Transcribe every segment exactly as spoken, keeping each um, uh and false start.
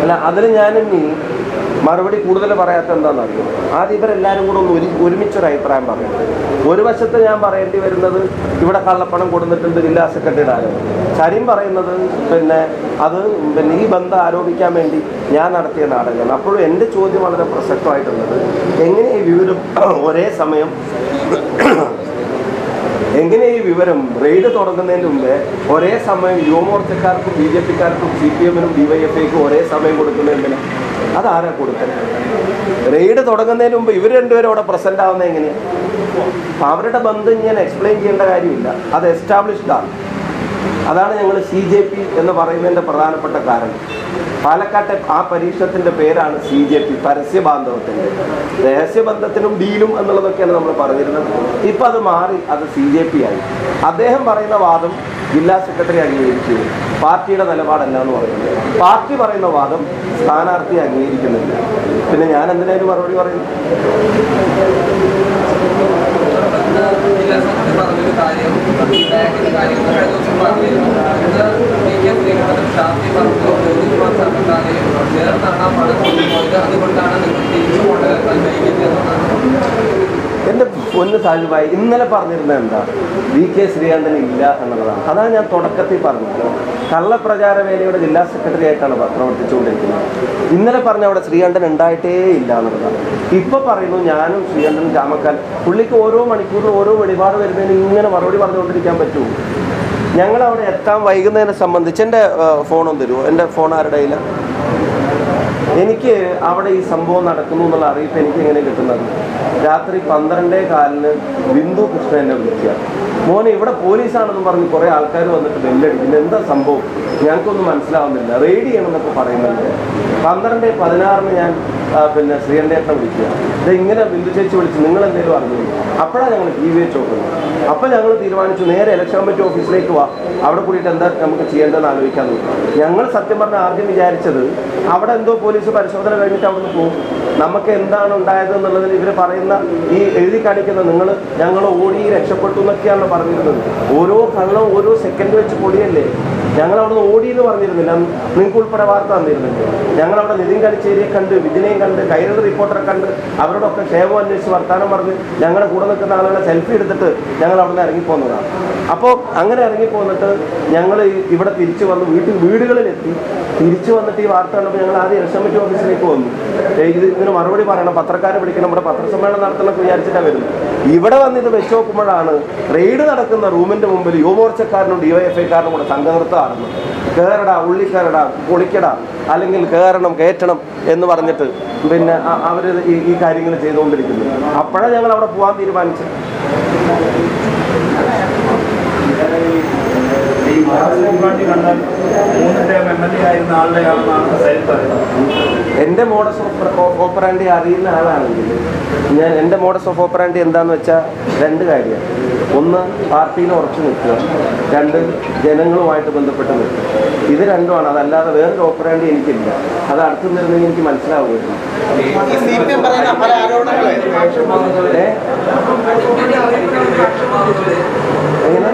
അല്ല അതിൽ ഞാനിനി മറുപടി കൂടുതൽ പറയാത്ത എന്താണെന്ന് അറിയാം. ആദ്യം ഇവരെല്ലാവരും കൂടെ ഒന്ന് ഒരു ഒരുമിച്ചൊരു അഭിപ്രായം പറയും. ഒരു വശത്ത് ഞാൻ പറയേണ്ടി വരുന്നത് ഇവിടെ കള്ളപ്പണം കൊടുത്തിട്ടുണ്ട് ജില്ലാ സെക്രട്ടറിയുടെ ആരോപണം. സരിൻ പറയുന്നത് പിന്നെ അത് പിന്നെ ഈ ബന്ധം ആരോപിക്കാൻ വേണ്ടി ഞാൻ നടത്തിയ നാടകമാണ്. അപ്പോഴും എൻ്റെ ചോദ്യം വളരെ പ്രസക്തമായിട്ടുള്ളത്, എങ്ങനെ ഈ വിവരം ഒരേ സമയം എങ്ങനെ ഈ വിവരം റെയ്ഡ് തുടങ്ങുന്നതിന് മുമ്പേ ഒരേ സമയം യുവമോർച്ചക്കാർക്കും ബി ജെ പിക്കാർക്കും സി പി എമ്മിനും ഡി വൈ എഫ് ഐക്കും ഒരേ സമയം കൊടുക്കുന്നതിന് അതാരാ കൊടുത്തത്? റെയ്ഡ് തുടങ്ങുന്നതിന് മുമ്പ് ഇവർ രണ്ടുപേരും അവിടെ പ്രസന്റ് ആവുന്നത് എങ്ങനെയാണ്? അപ്പം അവരുടെ ബന്ധം ഞാൻ എക്സ്പ്ലെയിൻ ചെയ്യേണ്ട കാര്യമില്ല, അത് എസ്റ്റാബ്ലിഷ്ഡ് ആണ്. അതാണ് ഞങ്ങൾ സി ജെ പി എന്ന് പറയുന്നതിൻ്റെ പ്രധാനപ്പെട്ട കാരണം. പാലക്കാട്ടെ ആ പരീക്ഷണത്തിൻ്റെ പേരാണ് സി ജെ പി, പരസ്യബാന്ധവത്തിൻ്റെ. രഹസ്യബന്ധത്തിനും ഡീലും എന്നുള്ളതൊക്കെയാണ് നമ്മൾ പറഞ്ഞിരുന്നത്. ഇപ്പം അത് മാറി, അത് സി ജെ പി ആയി. അദ്ദേഹം പറയുന്ന വാദം ജില്ലാ സെക്രട്ടറി അംഗീകരിച്ചു, പാർട്ടിയുടെ നിലപാടല്ല എന്ന് പറയുന്നത്. പാർട്ടി പറയുന്ന വാദം സ്ഥാനാർത്ഥി അംഗീകരിക്കുന്നില്ല. പിന്നെ ഞാൻ എന്തിനായാലും മറുപടി പറയുന്നു? എൻ്റെ പൊന്ന് സാജുഭായി, ഇന്നലെ പറഞ്ഞിരുന്നത് എന്താ? വി കെ ശ്രീകണ്ഠൻ ഇല്ല എന്നുള്ളതാണ്. അതാണ് ഞാൻ തുടക്കത്തിൽ പറഞ്ഞത്. കള്ളപ്രചാര വേലയുടെ ജില്ലാ സെക്രട്ടറി ആയിട്ടാണ് പ്രവർത്തിച്ചുകൊണ്ടിരിക്കുന്നത്. ഇന്നലെ പറഞ്ഞ അവിടെ ശ്രീകണ്ഠൻ ഉണ്ടായിട്ടേ ഇല്ല എന്നുള്ളതാണ്. ഇപ്പോൾ പറയുന്നു ഞാനും ശ്രീകണ്ഠനും ചാമക്കാൽ. പുള്ളിക്ക് ഓരോ മണിക്കൂറിലും ഓരോ വെളിപാട് വരുന്നതിന് ഇങ്ങനെ മറുപടി പറഞ്ഞുകൊണ്ടിരിക്കാൻ പറ്റുമോ? ഞങ്ങളവിടെ എത്താൻ വൈകുന്നതിനെ സംബന്ധിച്ച് എൻ്റെ ഫോണൊന്ന് തരുമോ? എൻ്റെ ഫോൺ ആരുടെ കയ്യിലാണ്? എനിക്ക് അവിടെ ഈ സംഭവം നടക്കുന്നു എന്നുള്ള അറിയിപ്പ് എനിക്ക് എങ്ങനെ കിട്ടുന്നത്? രാത്രി പന്ത്രണ്ടേ കാലിന് ബിന്ദു കൃഷ്ണ എന്നെ വിളിക്കുക, മോനെ ഇവിടെ പോലീസാണെന്ന് പറഞ്ഞ് കുറേ ആൾക്കാർ വന്നിട്ട് ബെല്ലടിക്കുന്നു, എന്താ സംഭവം ഞങ്ങൾക്കൊന്നും മനസ്സിലാവുന്നില്ല, റെയ്ഡ് ചെയ്യണമെന്നൊക്കെ പറയുന്നുണ്ട്. പന്ത്രണ്ട് പതിനാറിന് ഞാൻ പിന്നെ ശ്രീകണ്ഠേട്ടനെ വിളിക്കുക, ഇത് ഇങ്ങനെ ബിന്ദു ചേച്ചി വിളിച്ച് നിങ്ങൾ എന്തെങ്കിലും അറിഞ്ഞു? അപ്പോഴാണ് ഞങ്ങൾ ടി വി വെച്ച് നോക്കുന്നത്. അപ്പം ഞങ്ങൾ തീരുമാനിച്ചു നേരെ ഇലക്ഷൻ കമ്മിറ്റി ഓഫീസിലേക്ക് വാ, അവിടെ കൂടിയിട്ട് എന്താ നമുക്ക് ചെയ്യേണ്ടതെന്ന് ആലോചിക്കാൻ നോക്കും. ഞങ്ങൾ സത്യം പറഞ്ഞാൽ ആദ്യം വിചാരിച്ചത് അവിടെ എന്തോ പോലീസ് പരിശോധന കഴിഞ്ഞിട്ട് അവിടെ നിന്ന് പോകും, നമുക്ക് എന്താണ് ഉണ്ടായത് എന്നുള്ളതിൽ ഇവർ പറയുന്ന ഈ എഴുതി കാണിക്കുന്ന നിങ്ങൾ ഞങ്ങൾ ഓടി രക്ഷപ്പെട്ടു എന്നൊക്കെയാണ് പറഞ്ഞിരുന്നത്. ഓരോ കള്ളം ഓരോ സെക്കൻഡ് വെച്ച് പൊടിയല്ലേ. ഞങ്ങൾ അവിടെ നിന്ന് ഓടി എന്ന് പറഞ്ഞിരുന്നില്ല, നിങ്ങൾക്ക് ഉൾപ്പെടെ വാർത്ത തന്നിരുന്നില്ല. ഞങ്ങളവിടെ നിതിൻ കളിച്ചേരിയെ കണ്ട്, വിജിനെയും കണ്ട്, കൈരളി റിപ്പോർട്ടറെ കണ്ട്, അവരോടൊക്കെ ക്ഷേമം അന്വേഷിച്ച് വർത്താനം പറഞ്ഞ് ഞങ്ങളുടെ കൂടെ നിൽക്കുന്ന ആളുകളെ സെൽഫി എടുത്തിട്ട് ഞങ്ങൾ അവിടെ നിന്ന് ഇറങ്ങിപ്പോകുന്നതാണ്. അപ്പോൾ അങ്ങനെ ഇറങ്ങിപ്പോന്നിട്ട് ഞങ്ങൾ ഇവിടെ തിരിച്ചു വന്ന് വീട്ടിൽ വീടുകളിലെത്തി തിരിച്ചു വന്നിട്ട് ഈ വാർത്ത കണ്ടപ്പോൾ ഞങ്ങൾ ആദ്യം ഇലക്ഷൻ കമ്മിറ്റി ഓഫീസിലേക്ക് വന്നു. ഇത് ഇതിന് മറുപടി പറയണം, പത്രക്കാരെ വിളിക്കണം, നമ്മുടെ പത്രസമ്മേളനം നടത്തണമെന്ന് വിചാരിച്ചിട്ടാണ് വരുന്നത്. ഇവിടെ വന്ന് ഇത് വെച്ച് നോക്കുമ്പോഴാണ് റെയ്ഡ് നടക്കുന്ന റൂമിൻ്റെ മുമ്പിൽ യുവമോർച്ചക്കാരനും ഡി വൈ എഫ് ഐക്കാരനും കൂടെ സംഘനൃത്തമാണെന്ന്. കയറടാ, ഉള്ളിക്കയറടാ, പൊളിക്കടാ, അല്ലെങ്കിൽ കയറണം കയറ്റണം എന്ന് പറഞ്ഞിട്ട് പിന്നെ അവർ ഈ കാര്യങ്ങൾ ചെയ്തുകൊണ്ടിരിക്കുന്നു. അപ്പോഴാണ് ഞങ്ങൾ അവിടെ പോകാൻ തീരുമാനിച്ചത്. എൻ്റെ മോഡസ് ഓപ്പറാൻഡി അറിയുന്ന ആളാണെങ്കിൽ ഞാൻ എൻ്റെ മോഡസ് ഓഫ് ഓപ്പറാൻഡി എന്താണെന്ന് വെച്ചാൽ രണ്ട് കാര്യമാണ്. ഒന്ന്, പാർട്ടിയിൽ ഉറച്ചു നിൽക്കുക, രണ്ട്, ജനങ്ങളുമായിട്ട് ബന്ധപ്പെട്ട് നിൽക്കുക. ഇത് രണ്ടുമാണ്, അതല്ലാതെ വേറൊരു ഓപ്പറാൻഡി എനിക്കില്ല. അത് അടുത്തു നിന്നിരുന്നെങ്കിൽ എനിക്ക് മനസ്സിലാവുമായിരുന്നു. എങ്ങനെ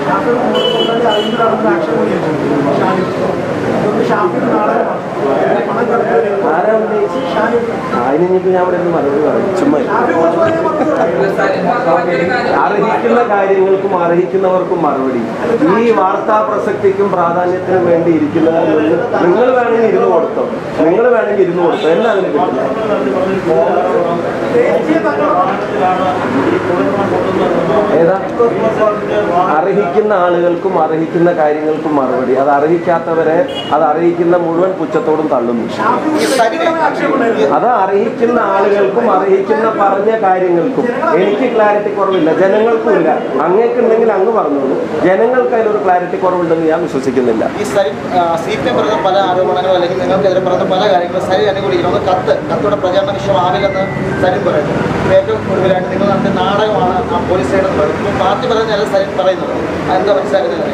ആരാ ഉന്നയിച്ച് അതിനിപ്പോ ഞാൻ ഇവിടെ നിന്ന് മറുപടി പറയും. ചുമ്മാ അർഹിക്കുന്ന കാര്യങ്ങൾക്കും അർഹിക്കുന്നവർക്കും മറുപടി. ഈ വാർത്താ പ്രസക്തിക്കും പ്രാധാന്യത്തിനും വേണ്ടി ഇരിക്കുന്നത് നിങ്ങൾ വേണമെങ്കിൽ ഇരുന്ന് കൊടുത്തോ, നിങ്ങൾ വേണമെങ്കിൽ ഇരുന്ന് കൊടുത്തോ, എല്ലാം അതിന് കിട്ടില്ല. ഏതാ അർഹിക്കുന്ന ആളുകൾക്കും അർഹിക്കുന്ന കാര്യങ്ങൾക്കും മറുപടി. അത് അർഹിക്കാത്തവരെ അത് അർഹിക്കുന്ന മുഴുവൻ പുച്ഛത്തോടും തള്ളുന്നു. അത് അർഹിക്കുന്ന ആളുകൾക്കും അർഹിക്കുന്ന പറഞ്ഞ കാര്യങ്ങൾക്കും എനിക്ക് ക്ലാരിറ്റി കുറവില്ല, ജനങ്ങൾക്കും ഇല്ല. അങ്ങേക്കുണ്ടെങ്കിൽ അങ്ങ് പറഞ്ഞോളൂ, ജനങ്ങൾക്ക് അതിലൊരു ക്ലാരിറ്റി കുറവുണ്ടെന്ന് ഞാൻ വിശ്വസിക്കുന്നില്ല. ഈ സി പി എം പറഞ്ഞ പല ആരോപണങ്ങളും അല്ലെങ്കിൽ നിങ്ങൾക്കെതിരെ പറഞ്ഞ പല കാര്യങ്ങളും സരി അനുകൂലിക്കണം. കത്ത് കത്തോടെ പ്രചാരണ വിഷയമാവില്ലെന്ന് സരിൻ പറയുന്നു. ഏറ്റവും കൂടുതലായിട്ട് നിങ്ങൾ നടത്തിയ നാടകമാണ് ആ പോലീസ് സൈഡ് എന്ന് പറയുന്നത്. പാർട്ടി പറയുന്നതല്ല സരിൻ പറയുന്നത്. അതെന്താ മനസ്സിലാക്കുന്നത്?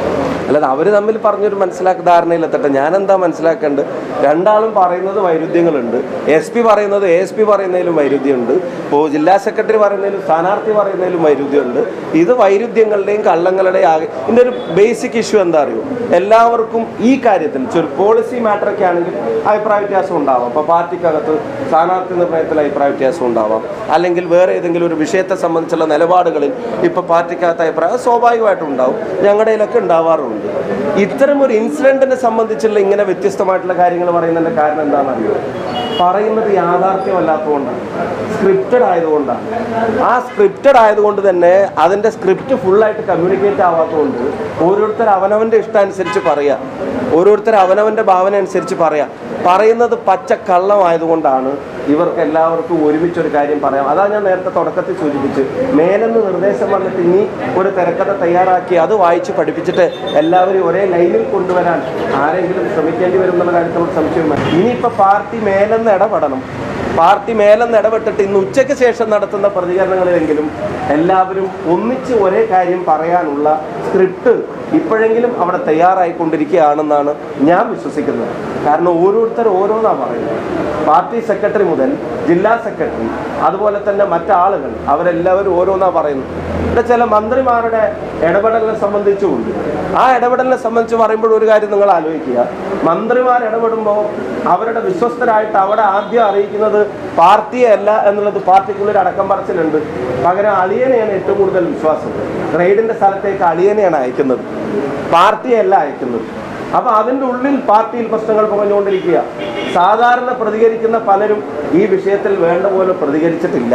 അല്ലാതെ അവർ തമ്മിൽ പറഞ്ഞൊരു മനസ്സിലാക്ക ധാരണയിലെത്തട്ടെ. ഞാനെന്താ മനസ്സിലാക്കേണ്ടത്, രണ്ടാളും പറയുന്നത് വൈരുദ്ധ്യങ്ങളുണ്ട്. എസ് പി പറയുന്നത് എ എസ് പി പറയുന്നതിലും വൈരുദ്ധ്യമുണ്ട്. ഇപ്പോൾ ജില്ലാ സെക്രട്ടറി പറയുന്നതിലും സ്ഥാനാർത്ഥി പറയുന്നതിലും വൈരുദ്ധ്യമുണ്ട്. ഇത് വൈരുദ്ധ്യങ്ങളുടെയും കള്ളങ്ങളുടെയും ആകെ ഇതിൻ്റെ ഒരു ബേസിക് ഇഷ്യൂ എന്താ അറിയോ, എല്ലാവർക്കും ഈ കാര്യത്തിൽ ഒരു പോളിസി മാറ്ററൊക്കെ ആണെങ്കിൽ അഭിപ്രായ വ്യത്യാസം ഉണ്ടാവാം. അപ്പോൾ പാർട്ടിക്കകത്ത് സ്ഥാനാർത്ഥി നിർണയത്തിൽ അഭിപ്രായ വ്യത്യാസം ഉണ്ടാവാം, അല്ലെങ്കിൽ വേറെ ഏതെങ്കിലും ഒരു വിഷയത്തെ സംബന്ധിച്ചുള്ള നിലപാടുകളിൽ ഇപ്പോൾ പാർട്ടിക്കകത്ത് അഭിപ്രായം സ്വാഭാവികമായിട്ടും ഉണ്ടാവും. ഞങ്ങളുടെ ഇതിലൊക്കെ ഉണ്ടാവാറുണ്ട്. ഇത്തരം ഒരു ഇൻസിഡൻറ്റിനെ സംബന്ധിച്ചുള്ള ഇങ്ങനെ വ്യത്യസ്തമായിട്ടുള്ള കാര്യങ്ങൾ പറയുന്നതിൻ്റെ കാരണം എന്താണെന്നറിയോ, പറയുന്നത് യാഥാർത്ഥ്യമല്ലാത്തതുകൊണ്ടാണ്, സ്ക്രിപ്റ്റഡ് ആയതുകൊണ്ടാണ്. ആ സ്ക്രിപ്റ്റഡ് ആയതുകൊണ്ട് തന്നെ അതിൻ്റെ സ്ക്രിപ്റ്റ് ഫുള്ളായിട്ട് കമ്മ്യൂണിക്കേറ്റ് ആവാത്തതുകൊണ്ട് ഓരോരുത്തർ അവനവൻ്റെ ഇഷ്ടമനുസരിച്ച് പറയുക, ഓരോരുത്തർ അവനവൻ്റെ ഭാവന അനുസരിച്ച് പറയാം. പറയുന്നത് പച്ച കള്ളമായതുകൊണ്ടാണ് ഇവർക്ക് എല്ലാവർക്കും ഒരുമിച്ചൊരു കാര്യം പറയാം. അതാണ് ഞാൻ നേരത്തെ തുടക്കത്തിൽ സൂചിപ്പിച്ച്, മേലെന്ന് നിർദ്ദേശം വന്നിട്ട് ഇനി ഒരു തിരക്കഥ തയ്യാറാക്കി അത് വായിച്ച് പഠിപ്പിച്ചിട്ട് എല്ലാവരും ഒരേ ലൈനിൽ കൊണ്ടുവരാൻ ആരെങ്കിലും ശ്രമിക്കേണ്ടി വരും എന്നുള്ള കാര്യത്തിലുള്ള സംശയം. ഇനിയിപ്പോൾ പാർട്ടി മേലെന്ന് ഇടപെടണം. പാർട്ടി മേലെന്ന് ഇടപെട്ടിട്ട് ഇന്ന് ഉച്ചയ്ക്ക് ശേഷം നടത്തുന്ന പ്രതികരണങ്ങളിലെങ്കിലും എല്ലാവരും ഒന്നിച്ച് ഒരേ കാര്യം പറയാനുള്ള സ്ക്രിപ്റ്റ് ഇപ്പോഴെങ്കിലും അവിടെ തയ്യാറായിക്കൊണ്ടിരിക്കുകയാണെന്നാണ് ഞാൻ വിശ്വസിക്കുന്നത്. കാരണം ഓരോരുത്തർ ഓരോന്നാണ് പറയുന്നത്. പാർട്ടി സെക്രട്ടറി മുതൽ ജില്ലാ സെക്രട്ടറി, അതുപോലെ തന്നെ മറ്റാളുകൾ, അവരെല്ലാവരും ഓരോന്നാണ് പറയുന്നത്. ഇവിടെ ചില മന്ത്രിമാരുടെ ഇടപെടലിനെ സംബന്ധിച്ചുമുണ്ട്. ആ ഇടപെടലിനെ സംബന്ധിച്ച് പറയുമ്പോൾ ഒരു കാര്യം നിങ്ങൾ ആലോചിക്കുക, മന്ത്രിമാർ ഇടപെടുമ്പോൾ അവരുടെ വിശ്വസ്തരായിട്ട് അവിടെ ആദ്യം അറിയിക്കുന്നത് പാർട്ടിയെ അല്ല എന്നുള്ളത് പാർട്ടിക്കുള്ളിൽ അടക്കം പറച്ചിലുണ്ട്. പകരം അളിയനെയാണ് ഏറ്റവും കൂടുതൽ വിശ്വാസം. റെയ്ഡിൻ്റെ സ്ഥലത്തേക്ക് അളിയനെയാണ് അയക്കുന്നത്, പാർട്ടിയല്ല അയക്കുന്നത്. അപ്പോൾ അതിൻ്റെ ഉള്ളിൽ പാർട്ടിയിൽ പ്രശ്നങ്ങൾ പുകഞ്ഞുകൊണ്ടിരിക്കുക. സാധാരണ പ്രതികരിക്കുന്ന പലരും ഈ വിഷയത്തിൽ വേണ്ട പോലെ പ്രതികരിച്ചിട്ടില്ല.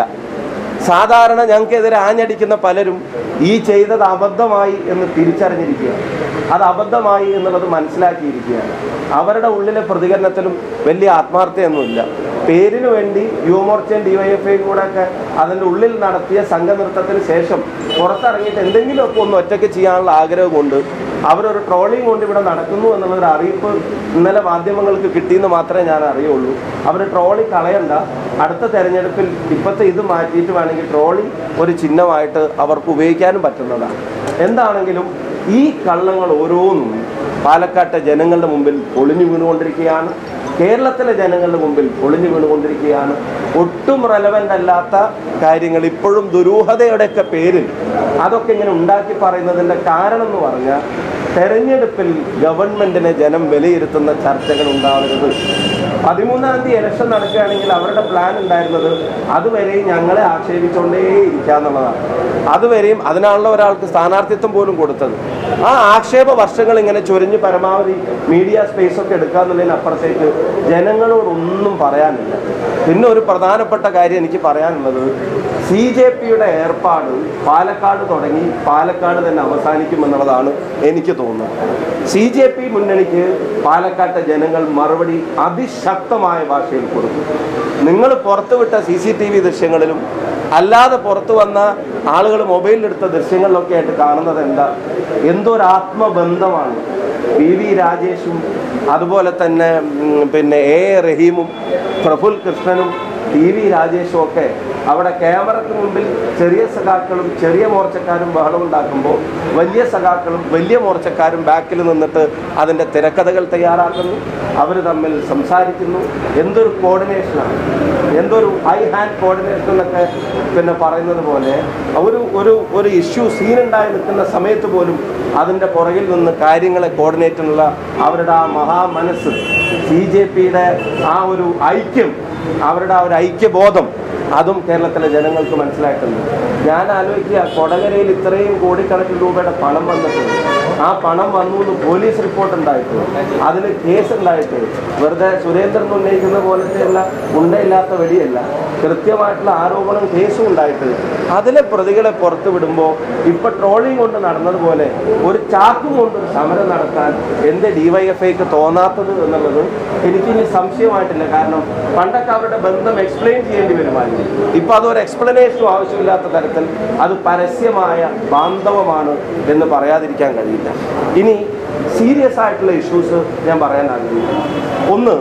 സാധാരണ ഞങ്ങൾക്കെതിരെ ആഞ്ഞടിക്കുന്ന പലരും ഈ ചെയ്തത് അബദ്ധമായി എന്ന് തിരിച്ചറിഞ്ഞിരിക്കുക, അത് അബദ്ധമായി എന്നുള്ളത് മനസ്സിലാക്കിയിരിക്കുകയാണ്. അവരുടെ ഉള്ളിലെ പ്രതികരണത്തിലും വലിയ ആത്മാർത്ഥയൊന്നുമില്ല. പേരിനു വേണ്ടി യുവമോർച്ചയും ഡി വൈ എഫ് ഐയും കൂടെ ഒക്കെ അതിൻ്റെ ഉള്ളിൽ നടത്തിയ സംഘനൃത്തത്തിന് ശേഷം പുറത്തിറങ്ങിയിട്ട് എന്തെങ്കിലുമൊക്കെ ഒന്ന് ഒറ്റയ്ക്ക് ചെയ്യാനുള്ള ആഗ്രഹം കൊണ്ട് അവരൊരു ട്രോളിങ് കൊണ്ട് ഇവിടെ നടക്കുന്നു എന്നുള്ളൊരു അറിയിപ്പ് ഇന്നലെ മാധ്യമങ്ങൾക്ക് കിട്ടിയെന്ന് മാത്രമേ ഞാൻ അറിയുള്ളൂ. അവർ ട്രോളി കളയണ്ട, അടുത്ത തെരഞ്ഞെടുപ്പിൽ ഇപ്പോഴത്തെ ഇത് മാറ്റിയിട്ട് വേണമെങ്കിൽ ട്രോളി ഒരു ചിഹ്നമായിട്ട് അവർക്ക് ഉപയോഗിക്കാനും പറ്റുന്നതാണ്. എന്താണെങ്കിലും ഈ കള്ളങ്ങൾ ഓരോന്നും പാലക്കാട്ടെ ജനങ്ങളുടെ മുമ്പിൽ ഒളിഞ്ഞു വീണുകൊണ്ടിരിക്കുകയാണ്. കേരളത്തിലെ ജനങ്ങളുടെ മുമ്പിൽ ഒളിഞ്ഞു വീണുകൊണ്ടിരിക്കുകയാണ്. ഒട്ടും റെലവൻ്റ് അല്ലാത്ത കാര്യങ്ങൾ ഇപ്പോഴും ദുരൂഹതയുടെയൊക്കെ പേരിൽ അതൊക്കെ ഇങ്ങനെ ഉണ്ടാക്കി പറയുന്നതിൻ്റെ കാരണം എന്ന് പറഞ്ഞാൽ തെരഞ്ഞെടുപ്പിൽ ഗവൺമെൻറ്റിനെ ജനം വിലയിരുത്തുന്ന ചർച്ചകൾ ഉണ്ടാവരുത്. പതിമൂന്നാം തീയതി ഇലക്ഷൻ നടക്കുകയാണെങ്കിൽ അവരുടെ പ്ലാൻ ഉണ്ടായിരുന്നത് അതുവരെയും ഞങ്ങളെ ആക്ഷേപിച്ചുകൊണ്ടേ ഇരിക്കുക എന്നുള്ളതാണ്. അതുവരെയും അതിനാണല്ലോ ഒരാൾക്ക് സ്ഥാനാർത്ഥിത്വം പോലും കൊടുത്തത്. ആ ആക്ഷേപ വർഷങ്ങൾ ഇങ്ങനെ ചൊരിഞ്ഞ് പരമാവധി മീഡിയ സ്പേസൊക്കെ എടുക്കുക എന്നുള്ളതിനപ്പുറത്തേക്ക് ജനങ്ങളോടൊന്നും പറയാനില്ല. പിന്നെ ഒരു പ്രധാനപ്പെട്ട കാര്യം എനിക്ക് പറയാനുള്ളത്, സി ജെ പിയുടെ ഏർപ്പാട് പാലക്കാട് തുടങ്ങി പാലക്കാട് തന്നെ അവസാനിക്കുമെന്നുള്ളതാണ് എനിക്ക് തോന്നുന്നത്. സി ജെ പി മുന്നണിക്ക് പാലക്കാട്ടെ ജനങ്ങൾ മറുപടി അതിശക്തമായ ഭാഷയിൽ കൊടുക്കും. നിങ്ങൾ പുറത്തുവിട്ട സി സി ടി വി ദൃശ്യങ്ങളിലും അല്ലാതെ പുറത്തു വന്ന ആളുകൾ മൊബൈലിലെടുത്ത ദൃശ്യങ്ങളിലൊക്കെ ആയിട്ട് കാണുന്നത് എന്താ, എന്തോ ഒരു ആത്മബന്ധമാണ് പി വി രാജേഷും അതുപോലെ തന്നെ പിന്നെ എ എ റഹീമും പ്രഫുൽ കൃഷ്ണനും ടി വി രാജേഷും ഒക്കെ അവിടെ ക്യാമറയ്ക്ക് മുമ്പിൽ ചെറിയ സഖാക്കളും ചെറിയ മോർച്ചക്കാരും ബഹളമുണ്ടാക്കുമ്പോൾ വലിയ സഖാക്കളും വലിയ മോർച്ചക്കാരും ബാക്കിൽ നിന്നിട്ട് അതിൻ്റെ തിരക്കഥകൾ തയ്യാറാക്കുന്നു, അവർ തമ്മിൽ സംസാരിക്കുന്നു. എന്തൊരു കോർഡിനേഷനാണ്, എന്തൊരു ഐ ഹാൻഡ് കോർഡിനേഷൻ എന്നൊക്കെ പിന്നെ പറയുന്നത് പോലെ ഒരു ഒരു ഒരു ഇഷ്യൂ സീനുണ്ടായി നിൽക്കുന്ന സമയത്ത് പോലും അതിൻ്റെ പുറകിൽ നിന്ന് കാര്യങ്ങളെ കോർഡിനേറ്റിനുള്ള അവരുടെ ആ മഹാമനസ്സ്, സി ജെ പിയുടെ ആ ഒരു ഐക്യം, അവരുടെ ആ ഒരു ഐക്യബോധം, അതും കേരളത്തിലെ ജനങ്ങൾക്ക് മനസ്സിലായിട്ടുണ്ട്. ഞാൻ ആലോചിക്കുക, കൊടകരയിൽ ഇത്രയും കോടിക്കണക്കിന് രൂപയുടെ പണം വന്നിട്ടുണ്ട്. ആ പണം വന്നു എന്ന് പോലീസ് റിപ്പോർട്ട് ഉണ്ടായിട്ട്, അതിന് കേസ് ഉണ്ടായിട്ട്, വെറുതെ സുരേന്ദ്രൻ ഉന്നയിക്കുന്ന പോലത്തെയുള്ള ഉണ്ടയില്ലാത്ത വെടിയല്ല, കൃത്യമായിട്ടുള്ള ആരോപണം കേസും ഉണ്ടായിട്ട് അതിലെ പ്രതികളെ പുറത്തു വിടുമ്പോൾ ഇപ്പം ട്രോളിങ് കൊണ്ട് നടന്നതുപോലെ ഒരു ചാക്കും കൊണ്ട് സമരം നടത്താൻ എന്ത് ഡി വൈ എഫ് ഐക്ക് തോന്നാത്തത് എന്നുള്ളത് എനിക്കിനി സംശയമായിട്ടില്ല. കാരണം പണ്ടൊക്കെ അവരുടെ ബന്ധം എക്സ്പ്ലെയിൻ ചെയ്യേണ്ടി വരുമായിരുന്നു. ഇപ്പം അതൊരു എക്സ്പ്ലനേഷനും ആവശ്യമില്ലാത്ത തരത്തിൽ അത് പരസ്യമായ ബാന്ധവമാണ് എന്ന് പറയാതിരിക്കാൻ കഴിയില്ല. ഇനി സീരിയസ് ആയിട്ടുള്ള ഇഷ്യൂസ് ഞാൻ പറയാൻ ആഗ്രഹിക്കുന്നു. ഒന്ന്,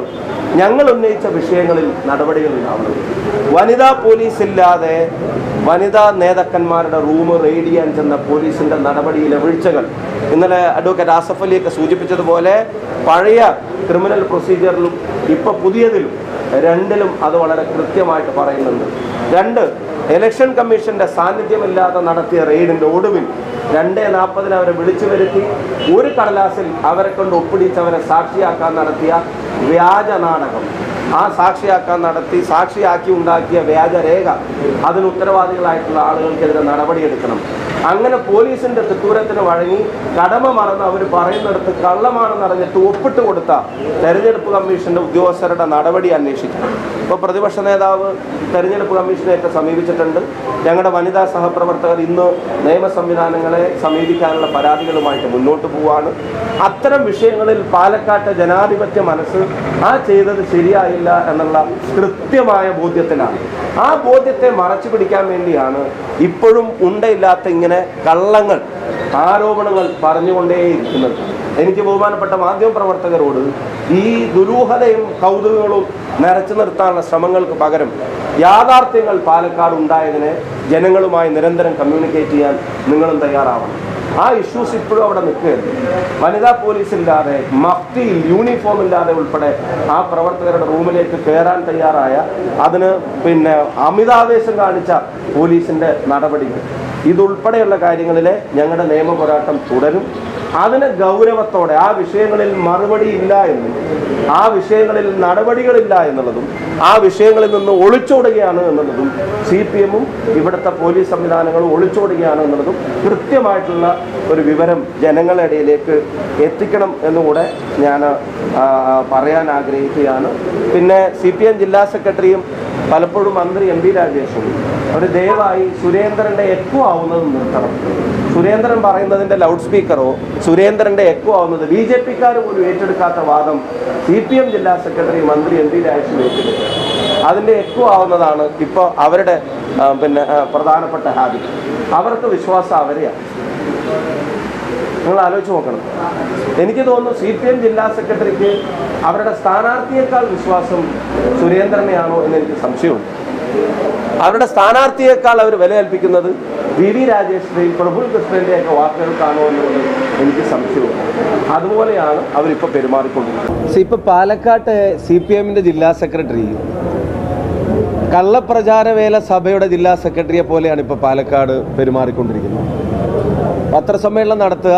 ഞങ്ങൾ ഉന്നയിച്ച വിഷയങ്ങളിൽ നടപടികൾ ഉണ്ടാവുന്നത്. വനിതാ പോലീസ് ഇല്ലാതെ വനിതാ നേതാക്കന്മാരുടെ റൂം റെയ്ഡ് ചെയ്യാൻ ചെന്ന പോലീസിന്റെ നടപടിയിലെ വീഴ്ചകൾ ഇന്നലെ അഡ്വക്കേറ്റ് ആസഫ് അലിയൊക്കെ സൂചിപ്പിച്ചതുപോലെ പഴയ ക്രിമിനൽ പ്രൊസീജിയറിലും ഇപ്പൊ പുതിയതിലും രണ്ടിലും അത് വളരെ കൃത്യമായിട്ട് പറയുന്നുണ്ട്. രണ്ട്, ഇലക്ഷൻ കമ്മീഷന്റെ സാന്നിധ്യമില്ലാതെ നടത്തിയ റെയ്ഡിന്റെ ഒടുവിൽ രണ്ടേ നാൽപ്പതിന് അവരെ വിളിച്ചു വരുത്തി ഒരു കടലാസിൽ അവരെ കൊണ്ട് ഒപ്പിടിച്ച് അവരെ സാക്ഷിയാക്കാൻ നടത്തിയ വ്യാജ നാടകം, ആ സാക്ഷിയാക്കാൻ നടത്തി സാക്ഷിയാക്കി ഉണ്ടാക്കിയ വ്യാജരേഖ, അതിന് ഉത്തരവാദികളായിട്ടുള്ള ആളുകൾക്കെതിരെ നടപടിയെടുക്കണം. അങ്ങനെ പോലീസിന്റെ തിട്ടൂരത്തിന് വഴങ്ങി കടമ മറന്ന് അവർ പറയുന്നിടത്ത് കള്ളമാണെന്ന് അറിഞ്ഞിട്ട് ഒപ്പിട്ട് കൊടുത്ത തെരഞ്ഞെടുപ്പ് കമ്മീഷന്റെ ഉദ്യോഗസ്ഥരുടെ നടപടി അന്വേഷിക്കണം. ഇപ്പോൾ പ്രതിപക്ഷ നേതാവ് തെരഞ്ഞെടുപ്പ് കമ്മീഷനെയൊക്കെ സമീപിച്ചിട്ടുണ്ട്. ഞങ്ങളുടെ വനിതാ സഹപ്രവർത്തകർ ഇന്ന് നിയമ സംവിധാനങ്ങളെ സമീപിക്കാനുള്ള പരാതികളുമായിട്ട് മുന്നോട്ട് പോവുകയാണ്. അത്തരം വിഷയങ്ങളിൽ പാലക്കാട്ടെ ജനാധിപത്യ മനസ്സ് ആ ചെയ്തത് ശരിയായില്ല എന്നുള്ള കൃത്യമായ ബോധ്യത്തിലാണ്. ആ ബോധ്യത്തെ മറച്ചു പിടിക്കാൻ വേണ്ടിയാണ് ഇപ്പോഴും ഉണ്ടയില്ലാത്ത ഇങ്ങനെ കള്ളങ്ങൾ, ആരോപണങ്ങൾ പറഞ്ഞുകൊണ്ടേയിരിക്കുന്നത്. എനിക്ക് ബഹുമാനപ്പെട്ട മാധ്യമ പ്രവർത്തകരോട് ഈ ദുരൂഹതയും കൗതുകങ്ങളും നിറച്ചു നിർത്താനുള്ള ശ്രമങ്ങൾക്ക് പകരം യാഥാർത്ഥ്യങ്ങൾ പാലക്കാട് ഉണ്ടായതിനെ ജനങ്ങളുമായി നിരന്തരം കമ്മ്യൂണിക്കേറ്റ് ചെയ്യാൻ നിങ്ങളും തയ്യാറാവണം. ആ ഇഷ്യൂസ് ഇപ്പോഴും അവിടെ നിൽക്കുകയാണ്. വനിതാ പോലീസ് ഇല്ലാതെ, മഫ്തിയിൽ യൂണിഫോം ഇല്ലാതെ ഉൾപ്പെടെ ആ പ്രവർത്തകരുടെ റൂമിലേക്ക് കയറാൻ തയ്യാറായ, അതിന് പിന്നെ അമിതാവേശം കാണിച്ച പോലീസിന്റെ നടപടികൾ, ഇതുൾപ്പെടെയുള്ള കാര്യങ്ങളിൽ ഞങ്ങളുടെ നിയമ പോരാട്ടം തുടരും. അതിന് ഗൗരവത്തോടെ ആ വിഷയങ്ങളിൽ മറുപടി ഇല്ല എന്നും ആ വിഷയങ്ങളിൽ നടപടികളില്ല എന്നുള്ളതും ആ വിഷയങ്ങളിൽ നിന്ന് ഒളിച്ചോടുകയാണ് എന്നുള്ളതും സി പി എമ്മും ഇവിടുത്തെ പോലീസ് സംവിധാനങ്ങളും ഒളിച്ചോടുകയാണ് എന്നുള്ളതും കൃത്യമായിട്ടുള്ള ഒരു വിവരം ജനങ്ങളുടെ ഇടയിലേക്ക് എത്തിക്കണം എന്നുകൂടെ ഞാൻ പറയാൻ ആഗ്രഹിക്കുകയാണ്. പിന്നെ സി പി എം ജില്ലാ സെക്രട്ടറിയും പലപ്പോഴും മന്ത്രി എം പി രാജേഷും അവർ ദയവായി സുരേന്ദ്രന്റെ എക്കോ ആവുന്നത് നിർത്തണം. സുരേന്ദ്രൻ പറയുന്നതിന്റെ ലൗഡ് സ്പീക്കറോ സുരേന്ദ്രന്റെ എക്കോ ആവുന്നത് ബി ജെ പിക്കാർ പോലും ഏറ്റെടുക്കാത്ത വാദം സി പി എം ജില്ലാ സെക്രട്ടറി മന്ത്രി എം പി രാജേഷും ഏറ്റെടുക്കുക. അതിന്റെ എക്കോ ആവുന്നതാണ് ഇപ്പോൾ അവരുടെ പിന്നെ പ്രധാനപ്പെട്ട ഹാബിറ്റ്. അവർക്ക് വിശ്വാസം അവരെയാണ്. നിങ്ങൾ ആലോചിച്ച് നോക്കണം. എനിക്ക് തോന്നുന്നു സി പി എം ജില്ലാ സെക്രട്ടറിക്ക് അവരുടെ സ്ഥാനാർത്ഥിയേക്കാൾ വിശ്വാസം സുരേന്ദ്രനെയാണോ എന്ന് എനിക്ക് സംശയമുണ്ട്. അവരുടെ സ്ഥാനാർത്ഥിയേക്കാൾ അവർ വില കൽപ്പിക്കുന്നത് വി വി രാജേഷിന്റെയും പ്രഫുൽ കൃഷ്ണന്റെയൊക്കെ വാക്കുകൾക്കാണോ എന്നുള്ളത് എനിക്ക് സംശയമുണ്ട്. അതുപോലെയാണ് അവരിപ്പോൾ പെരുമാറിക്കൊണ്ടിരിക്കുന്നത്. ഇപ്പൊ പാലക്കാട്ടെ സി പി എമ്മിന്റെ ജില്ലാ സെക്രട്ടറി കള്ളപ്രചാരവേല സഭയുടെ ജില്ലാ സെക്രട്ടറിയെ പോലെയാണ് ഇപ്പോൾ പാലക്കാട് പെരുമാറിക്കൊണ്ടിരിക്കുന്നത്. പത്രസമ്മേളനം നടത്തുക,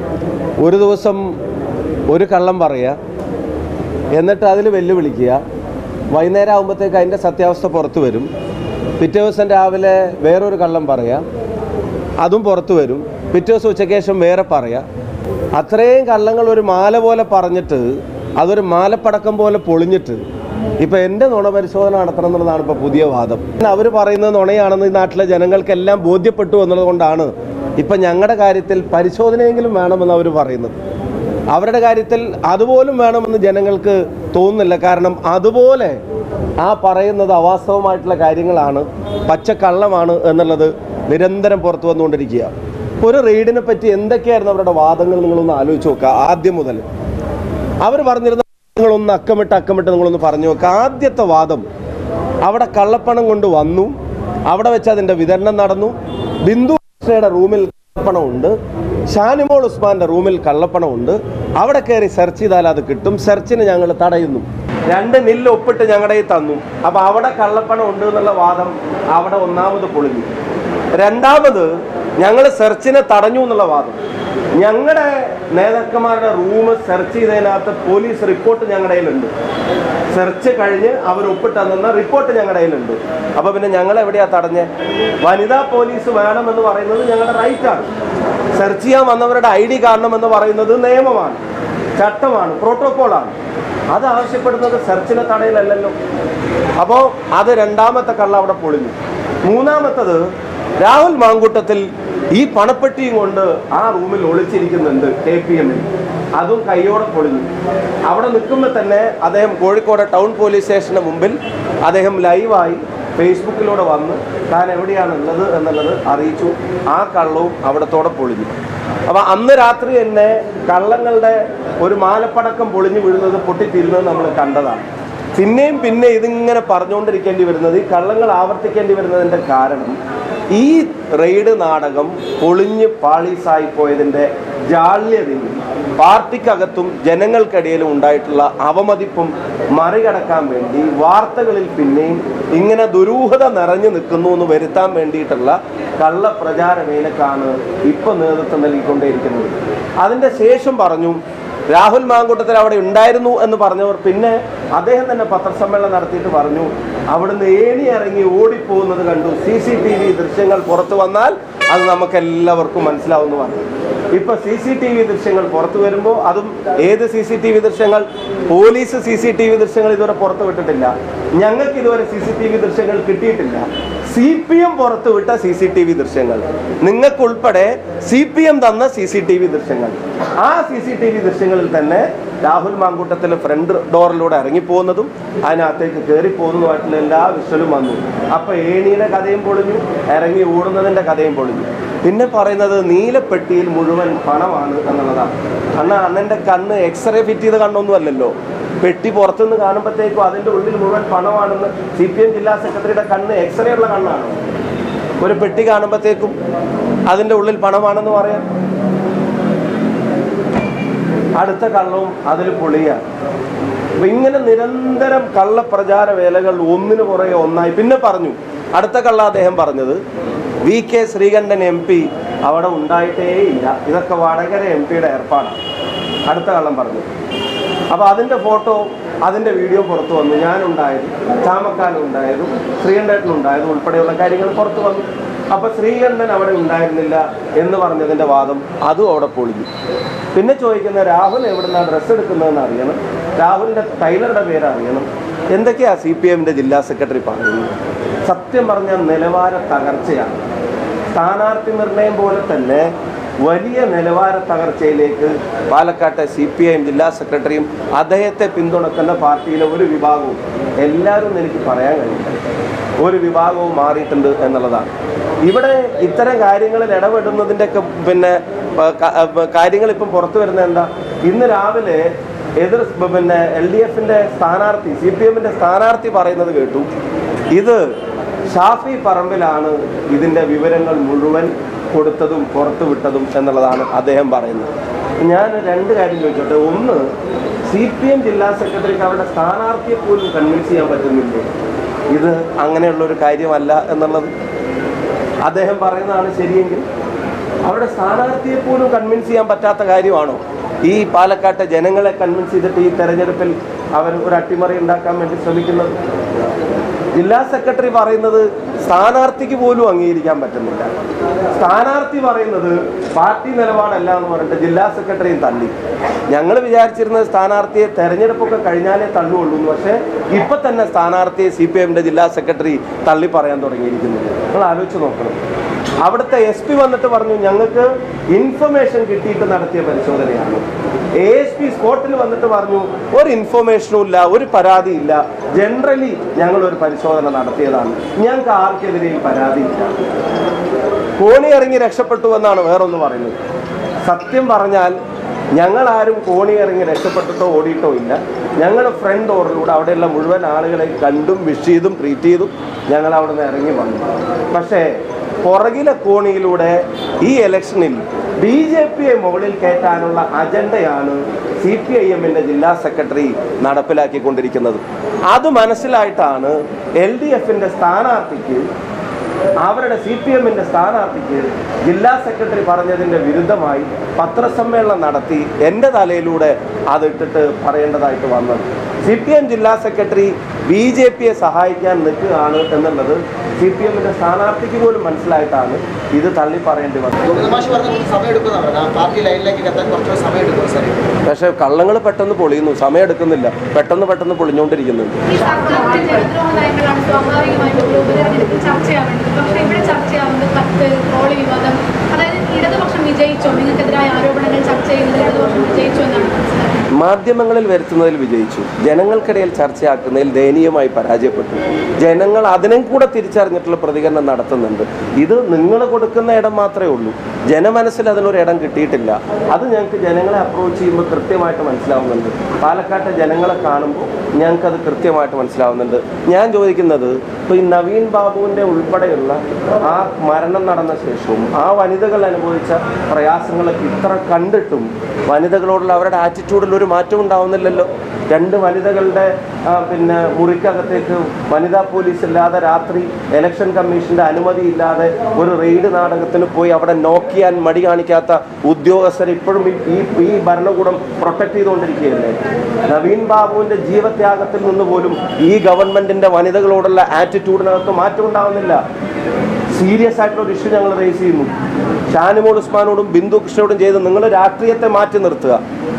ഒരു ദിവസം ഒരു കള്ളം പറയുക, എന്നിട്ട് അതിൽ വെല്ലുവിളിക്കുക, വൈകുന്നേരം ആകുമ്പോഴത്തേക്ക് അതിൻ്റെ സത്യാവസ്ഥ പുറത്തു വരും, പിറ്റേ ദിവസം രാവിലെ വേറൊരു കള്ളം പറയുക, അതും പുറത്തു വരും, പിറ്റേ ദിവസം ഉച്ചയ്ക്ക് ശേഷം വേറെ പറയുക. അത്രയും കള്ളങ്ങൾ ഒരു മാല പോലെ പറഞ്ഞിട്ട് അതൊരു മാലപ്പടക്കം പോലെ പൊളിഞ്ഞിട്ട് ഇപ്പം എൻ്റെ നുണ പരിശോധന നടത്തണം എന്നുള്ളതാണ് ഇപ്പോൾ പുതിയ വാദം. അവർ പറയുന്നത് നുണയാണെന്ന് ഈ നാട്ടിലെ ജനങ്ങൾക്കെല്ലാം ബോധ്യപ്പെട്ടു എന്നുള്ളത് കൊണ്ടാണ് ഇപ്പം ഞങ്ങളുടെ കാര്യത്തിൽ പരിശോധനയെങ്കിലും വേണമെന്ന് അവർ പറയുന്നത്. അവരുടെ കാര്യത്തിൽ അതുപോലും വേണമെന്ന് ജനങ്ങൾക്ക് തോന്നുന്നില്ല. കാരണം അതുപോലെ ആ പറയുന്നത് അവാസ്തവമായിട്ടുള്ള കാര്യങ്ങളാണ്, പച്ചക്കള്ളമാണ് എന്നുള്ളത് നിരന്തരം പുറത്തു വന്നുകൊണ്ടിരിക്കുക. ഒരു റെയ്ഡിനെ പറ്റി എന്തൊക്കെയായിരുന്നു അവരുടെ വാദങ്ങൾ നിങ്ങളൊന്ന് ആലോചിച്ച് നോക്കുക. ആദ്യം മുതൽ അവർ പറഞ്ഞിരുന്ന നിങ്ങളൊന്ന് അക്കമിട്ട് അക്കമിട്ട് നിങ്ങളൊന്ന് പറഞ്ഞു നോക്കുക. ആദ്യത്തെ വാദം, അവിടെ കള്ളപ്പണം കൊണ്ട് വന്നു, അവിടെ വെച്ച് അതിൻ്റെ വിതരണം നടന്നു, ബിന്ദു കൃഷ്ണയുടെ റൂമിൽ കള്ളപ്പണമുണ്ട്, ഷാനിമോൾ ഉസ്മാന്റെ റൂമിൽ കള്ളപ്പണമുണ്ട്, അവിടെ കയറി സെർച്ച് ചെയ്താൽ അത് കിട്ടും, സെർച്ചിന് ഞങ്ങൾ തടയുന്നു, രണ്ട് നില്ല് ഒപ്പിട്ട് ഞങ്ങളുടെ തന്നു. അപ്പം അവിടെ കള്ളപ്പണം ഉണ്ട് എന്നുള്ള വാദം അവിടെ ഒന്നാമത് പൊളിഞ്ഞു. രണ്ടാമത് ഞങ്ങൾ സെർച്ചിനെ തടഞ്ഞു എന്നുള്ള വാദം. ഞങ്ങളുടെ നേതാക്കന്മാരുടെ റൂം സെർച്ച് ചെയ്തതിനകത്ത് പോലീസ് റിപ്പോർട്ട് ഞങ്ങളുടെ കയ്യിലുണ്ട്. സെർച്ച് കഴിഞ്ഞ് അവർ ഒപ്പിട്ട് തന്ന റിപ്പോർട്ട് ഞങ്ങളുടെ കയ്യിലുണ്ട്. അപ്പോൾ പിന്നെ ഞങ്ങൾ എവിടെയാണ് തടഞ്ഞ്? വനിതാ പോലീസ് വേണമെന്ന് പറയുന്നത് ഞങ്ങളുടെ റൈറ്റാണ്. സെർച്ച് ചെയ്യാൻ വന്നവരുടെ ഐ ഡി കാണണമെന്ന് പറയുന്നത് നിയമമാണ്, ചട്ടമാണ്, പ്രോട്ടോക്കോളാണ്. അത് ആവശ്യപ്പെടുന്നത് സെർച്ചിനെ തടയലല്ലോ. അപ്പോൾ അത് രണ്ടാമത്തെ കള്ള അവിടെ പൊളിഞ്ഞു. മൂന്നാമത്തത്, രാഹുൽ മാങ്കൂട്ടത്തിൽ ഈ പണപ്പെട്ടിയും കൊണ്ട് ആ റൂമിൽ ഒളിച്ചിരിക്കുന്നുണ്ട് കെ പി എമ്മിൽ, അതും കയ്യോടെ പൊളിഞ്ഞു. അവിടെ നിൽക്കുമ്പോൾ തന്നെ അദ്ദേഹം കോഴിക്കോട് ടൗൺ പോലീസ് സ്റ്റേഷന് മുമ്പിൽ അദ്ദേഹം ലൈവായി ഫേസ്ബുക്കിലൂടെ വന്ന് താൻ എവിടെയാണുള്ളത് എന്നുള്ളത് അറിയിച്ചു. ആ കള്ളവും അവിടത്തോടെ പൊളിഞ്ഞു. അപ്പം അന്ന് രാത്രി തന്നെ കള്ളങ്ങളുടെ ഒരു മാലപ്പടക്കം പൊളിഞ്ഞു വീഴുന്നത് പൊട്ടിത്തീരുന്നത് നമ്മൾ കണ്ടതാണ്. പിന്നെയും പിന്നെ ഇതിങ്ങനെ പറഞ്ഞുകൊണ്ടിരിക്കേണ്ടി വരുന്നത്, ഈ കള്ളങ്ങൾ ആവർത്തിക്കേണ്ടി വരുന്നതിൻ്റെ കാരണം ഈ റെയ്ഡ് നാടകം പൊളിഞ്ഞ് പാളീസായി പോയതിൻ്റെ ജാള്യതയും പാർട്ടിക്കകത്തും ജനങ്ങൾക്കിടയിലും ഉണ്ടായിട്ടുള്ള അവമതിപ്പും മറികടക്കാൻ വേണ്ടി വാർത്തകളിൽ പിന്നെയും ഇങ്ങനെ ദുരൂഹത നിറഞ്ഞു നിൽക്കുന്നു എന്ന് വരുത്താൻ വേണ്ടിയിട്ടുള്ള കള്ളപ്രചാര വേലക്കാണ് ഇപ്പോൾ നേതൃത്വം നൽകിക്കൊണ്ടേയിരിക്കുന്നത്. അതിൻ്റെ ശേഷം പറഞ്ഞു രാഹുൽ മാങ്കൂട്ടത്തിൽ അവിടെ ഉണ്ടായിരുന്നു എന്ന് പറഞ്ഞവർ പിന്നെ അദ്ദേഹം തന്നെ പത്രസമ്മേളനം നടത്തിയിട്ട് പറഞ്ഞു അവിടുന്ന് ഏണി ഇറങ്ങി ഓടിപ്പോകുന്നത് കണ്ടു, സി സി ടി വി ദൃശ്യങ്ങൾ പുറത്തു വന്നാൽ അത് നമുക്കെല്ലാവർക്കും മനസ്സിലാവുമെന്ന് പറഞ്ഞു. ഇപ്പൊ സി സി ടി വി ദൃശ്യങ്ങൾ പുറത്തു വരുമ്പോൾ അതും ഏത് സി സി ടി വി ദൃശ്യങ്ങൾ? Police C C T V ദൃശ്യങ്ങൾ ഇതുവരെ പുറത്തു വിട്ടിട്ടില്ല. ഞങ്ങൾക്ക് ഇതുവരെ സി സി ടി വി ദൃശ്യങ്ങൾ കിട്ടിയിട്ടില്ല. സി പി എം പുറത്തു വിട്ട സി സി ടി വി ദൃശ്യങ്ങൾ, നിങ്ങൾക്കുൾപ്പെടെ സി പി എം തന്ന സി സി ടി വി ദൃശ്യങ്ങൾ. ആ സി സി ടി വി ദൃശ്യങ്ങളിൽ തന്നെ രാഹുൽ മാങ്കൂട്ടത്തിൽ ഫ്രണ്ട് ഡോറിലൂടെ ഇറങ്ങിപ്പോകുന്നതും അതിനകത്തേക്ക് കയറി പോകുന്നതുമായിട്ടുള്ള എല്ലാ വിഷ്വലും വന്നു. അപ്പൊ ഏണിയുടെ കഥയും പൊളിഞ്ഞു, ഇറങ്ങി ഓടുന്നതിന്റെ കഥയും പൊളിഞ്ഞു. പിന്നെ പറയുന്നത് നീലപ്പെട്ടിയിൽ മുഴുവൻ പണമാണ് എന്നുള്ളതാണ്. അണ്ണ അണ്ണൻ്റെ കണ്ണ് എക്സ്റേ ഫിറ്റ് ചെയ്ത് കണ്ണൊന്നും അല്ലല്ലോ. പെട്ടി പുറത്തുനിന്ന് കാണുമ്പോഴത്തേക്കും അതിൻ്റെ ഉള്ളിൽ മുഴുവൻ പണമാണെന്ന് സി പി എം ജില്ലാ സെക്രട്ടറിയുടെ കണ്ണ് എക്സ്റേ ഉള്ള കണ്ണാണ്. ഒരു പെട്ടി കാണുമ്പോഴത്തേക്കും അതിൻ്റെ ഉള്ളിൽ പണമാണെന്ന് പറയാം. അടുത്ത കള്ളവും അതിൽ പൊളിയാണ്. അപ്പൊ ഇങ്ങനെ നിരന്തരം കള്ളപ്രചാര വേലകൾ ഒന്നിനു പുറകെ ഒന്നായി. പിന്നെ പറഞ്ഞു അടുത്ത കള്ള അദ്ദേഹം പറഞ്ഞത് V K Sreekandan M P അവിടെ ഉണ്ടായിട്ടേ ഇല്ല, ഇതൊക്കെ വടകര എം പിയുടെ ഏർപ്പാടാണ്. അടുത്ത കള്ളം പറഞ്ഞു. അപ്പോൾ അതിൻ്റെ ഫോട്ടോ അതിൻ്റെ വീഡിയോ പുറത്തു വന്നു. ഞാനുണ്ടായതും ചാമക്കാനുണ്ടായതും ശ്രീകണ്ഠനുണ്ടായതും ഉൾപ്പെടെയുള്ള കാര്യങ്ങൾ പുറത്തു വന്നു. അപ്പോൾ ശ്രീകണ്ഠൻ അവിടെ ഉണ്ടായിരുന്നില്ല എന്ന് പറഞ്ഞതിൻ്റെ വാദം അതും അവിടെ പൊളിഞ്ഞു. പിന്നെ ചോദിക്കുന്ന രാഹുൽ എവിടുന്നാണ് ഡ്രസ്സ് എടുക്കുന്നതെന്ന് അറിയണം, രാഹുലിൻ്റെ ടൈലറുടെ പേര് അറിയണം. എന്തൊക്കെയാണ് സി പി എമ്മിൻ്റെ ജില്ലാ സെക്രട്ടറി പറയുന്നത്? സത്യം പറഞ്ഞാൽ നിലവാര തകർച്ചയാണ്. സ്ഥാനാർത്ഥി നിർണയം പോലെ തന്നെ വലിയ നിലവാര തകർച്ചയിലേക്ക് പാലക്കാട്ടെ സി പി ഐ എം ജില്ലാ സെക്രട്ടറിയും അദ്ദേഹത്തെ പിന്തുണക്കുന്ന പാർട്ടിയിലെ ഒരു വിഭാഗവും, എല്ലാവരും എനിക്ക് പറയാൻ കഴിയില്ല, ഒരു വിഭാഗവും മാറിയിട്ടുണ്ട് എന്നുള്ളതാണ്. ഇവിടെ ഇത്തരം കാര്യങ്ങളിൽ ഇടപെടുന്നതിൻ്റെയൊക്കെ പിന്നെ കാര്യങ്ങൾ ഇപ്പം പുറത്തു വരുന്നത് എന്താ? ഇന്ന് രാവിലെ എതിർ പിന്നെ എൽ ഡി എഫിൻ്റെ സ്ഥാനാർത്ഥി സി പി എമ്മിൻ്റെ സ്ഥാനാർത്ഥി പറയുന്നത് കേട്ടു, ഇത് ഷാഫി പറമ്പിലാണ് ഇതിൻ്റെ വിവരങ്ങൾ മുഴുവൻ കൊടുത്തതും പുറത്തു വിട്ടതും എന്നുള്ളതാണ് അദ്ദേഹം പറയുന്നത്. ഞാൻ രണ്ട് കാര്യം ചോദിച്ചോട്ടെ. ഒന്ന്, സി പി എം ജില്ലാ സെക്രട്ടറിക്ക് അവരുടെ സ്ഥാനാർത്ഥിയെ പോലും കൺവിൻസ് ചെയ്യാൻ പറ്റുന്നില്ലേ ഇത് അങ്ങനെയുള്ളൊരു കാര്യമല്ല എന്നുള്ളത്? അദ്ദേഹം പറയുന്നതാണ് ശരിയെങ്കിൽ അവരുടെ സ്ഥാനാർത്ഥിയെ പോലും കൺവിൻസ് ചെയ്യാൻ പറ്റാത്ത കാര്യമാണോ ഈ പാലക്കാട്ടെ ജനങ്ങളെ കൺവിൻസ് ചെയ്തിട്ട് ഈ തെരഞ്ഞെടുപ്പിൽ അവർ ഒരു അട്ടിമറി ഉണ്ടാക്കാൻ വേണ്ടി ശ്രമിക്കുന്നത്? ജില്ലാ സെക്രട്ടറി പറയുന്നത് സ്ഥാനാർത്ഥിക്ക് പോലും അംഗീകരിക്കാൻ പറ്റുന്നില്ല. സ്ഥാനാർത്ഥി പറയുന്നത് പാർട്ടി നിലപാടല്ല എന്ന് പറഞ്ഞിട്ട് ജില്ലാ സെക്രട്ടറിയും തള്ളി. ഞങ്ങൾ വിചാരിച്ചിരുന്നത് സ്ഥാനാർത്ഥിയെ തെരഞ്ഞെടുപ്പൊക്കെ കഴിഞ്ഞാലേ തള്ളുള്ളൂ, പക്ഷേ ഇപ്പം തന്നെ സ്ഥാനാർത്ഥിയെ സി പി എമ്മിൻ്റെ ജില്ലാ സെക്രട്ടറി തള്ളി പറയാൻ തുടങ്ങിയിരിക്കുന്നില്ല. നിങ്ങൾ ആലോചിച്ച് നോക്കണം. അവിടുത്തെ എസ് പി വന്നിട്ട് പറഞ്ഞു ഞങ്ങൾക്ക് ഇൻഫർമേഷൻ കിട്ടിയിട്ട് നടത്തിയ പരിശോധനയാണ്. എ എസ് പി സ്പോട്ടിൽ വന്നിട്ട് പറഞ്ഞു ഒരു ഇൻഫർമേഷനും ഇല്ല, ഒരു പരാതിയില്ല, ജനറലി ഞങ്ങളൊരു പരിശോധന നടത്തിയതാണ്, ഞങ്ങൾക്ക് ആർക്കെതിരെയും പരാതിയില്ല. കോണി ഇറങ്ങി രക്ഷപ്പെട്ടു എന്നാണ് വേറൊന്ന് പറയുന്നത്. സത്യം പറഞ്ഞാൽ ഞങ്ങളാരും കോണി ഇറങ്ങി രക്ഷപ്പെട്ടിട്ടോ ഓടിയിട്ടോ ഇല്ല. ഞങ്ങൾ ഫ്രണ്ട് ഡോറിലൂടെ അവിടെയുള്ള മുഴുവൻ ആളുകളെ കണ്ടും വിഷ് ചെയ്തും ട്രീറ്റ് ചെയ്തും ഞങ്ങൾ അവിടെ നിന്ന് ഇറങ്ങി വന്നു. പക്ഷേ പുറകിലെ കോണിയിലൂടെ ഈ ഇലക്ഷനിൽ ബി ജെ പിയെ മുകളിൽ കയറ്റാനുള്ള അജണ്ടയാണ് സി പി ഐ എമ്മിൻ്റെ ജില്ലാ സെക്രട്ടറി നടപ്പിലാക്കിക്കൊണ്ടിരിക്കുന്നത്. അത് മനസ്സിലായിട്ടാണ് എൽ ഡി എഫിൻ്റെ സ്ഥാനാർത്ഥിക്ക്, അവരുടെ സി പി എമ്മിൻ്റെ സ്ഥാനാർത്ഥിക്ക് ജില്ലാ സെക്രട്ടറി പറഞ്ഞതിൻ്റെ വിരുദ്ധമായി പത്രസമ്മേളനം നടത്തി എൻ്റെ തലയിലൂടെ അതിട്ടിട്ട് പറയേണ്ടതായിട്ട് വന്നത്. സി പി എം ജില്ലാ സെക്രട്ടറി ബി ജെ പിയെ സഹായിക്കാൻ നിൽക്കുകയാണ് എന്നുള്ളത് സി പി എമ്മിൻ്റെ സ്ഥാനാർത്ഥിക്ക് പോലും മനസ്സിലായിട്ടാണ് ഇത് തള്ളി പറയേണ്ടി വന്നത്. പക്ഷേ കള്ളങ്ങൾ പെട്ടെന്ന് പൊളിയുന്നു, സമയം എടുക്കുന്നില്ല, പെട്ടെന്ന് പെട്ടെന്ന് പൊളിഞ്ഞുകൊണ്ടിരിക്കുന്നുണ്ട്. മാധ്യമങ്ങളിൽ വരുത്തുന്നതിൽ വിജയിച്ചു, ജനങ്ങൾക്കിടയിൽ ചർച്ചയാക്കുന്നതിൽ ദയനീയമായി പരാജയപ്പെട്ടു. ജനങ്ങൾ അതിനും കൂടെ തിരിച്ചറിഞ്ഞിട്ടുള്ള പ്രതികരണം നടത്തുന്നുണ്ട്. ഇത് നിങ്ങൾ കൊടുക്കുന്ന ഇടം മാത്രമേ ഉള്ളൂ, ജനമനസ്സിൽ അതിനൊരു ഇടം കിട്ടിയിട്ടില്ല. അത് ഞങ്ങൾക്ക് ജനങ്ങളെ അപ്രോച്ച് ചെയ്യുമ്പോൾ കൃത്യമായിട്ട് മനസ്സിലാവുന്നുണ്ട്. പാലക്കാട്ടെ ജനങ്ങളെ കാണുമ്പോൾ ഞങ്ങൾക്കത് കൃത്യമായിട്ട് മനസ്സിലാവുന്നുണ്ട്. ഞാൻ ചോദിക്കുന്നത്, ഇപ്പോൾ ഈ നവീൻ ബാബുവിൻ്റെ ഉൾപ്പെടെയുള്ള ആ മരണം നടന്ന ശേഷവും ആ വനിതകൾ അനുഭവിച്ച പ്രയാസങ്ങളൊക്കെ ഇത്ര കണ്ടിട്ടും വനിതകളോടുള്ള അവരുടെ ആറ്റിറ്റ്യൂഡിൽ ഒരു മാറ്റം ഉണ്ടാവുന്നില്ലല്ലോ. രണ്ട് വനിതകളുടെ പിന്നെ മുറിക്കകത്തേക്ക് വനിതാ പോലീസ് ഇല്ലാതെ രാത്രി ഇലക്ഷൻ കമ്മീഷൻ്റെ അനുമതി ഇല്ലാതെ ഒരു റെയ്ഡ് നാടകത്തിന് പോയി അവിടെ നോക്ക് ചെയ്യാൻ മടി കാണിക്കാത്ത ഉദ്യോഗസ്ഥർ ഇപ്പോഴും ഈ ഈ ഭരണകൂടം പ്രൊട്ടക്ട് ചെയ്തുകൊണ്ടിരിക്കുകയല്ലേ. നവീൻ ബാബുവിൻ്റെ ജീവത്യാഗത്തിൽ നിന്ന് പോലും ഈ ഗവൺമെൻറ്റിൻ്റെ വനിതകളോടുള്ള ആറ്റിറ്റ്യൂഡിനകത്ത് മാറ്റം ഉണ്ടാവുന്നില്ല. സീരിയസ് ആയിട്ടുള്ള ഒരു ഇഷ്യൂ ഞങ്ങൾ റേസ് ചെയ്യുന്നു. ഷാനിമോൾ ഉസ്മാനോടും ബിന്ദു കൃഷ്ണയോടും ചെയ്ത് നിങ്ങൾ രാഷ്ട്രീയത്തെ മാറ്റി നിർത്തുക.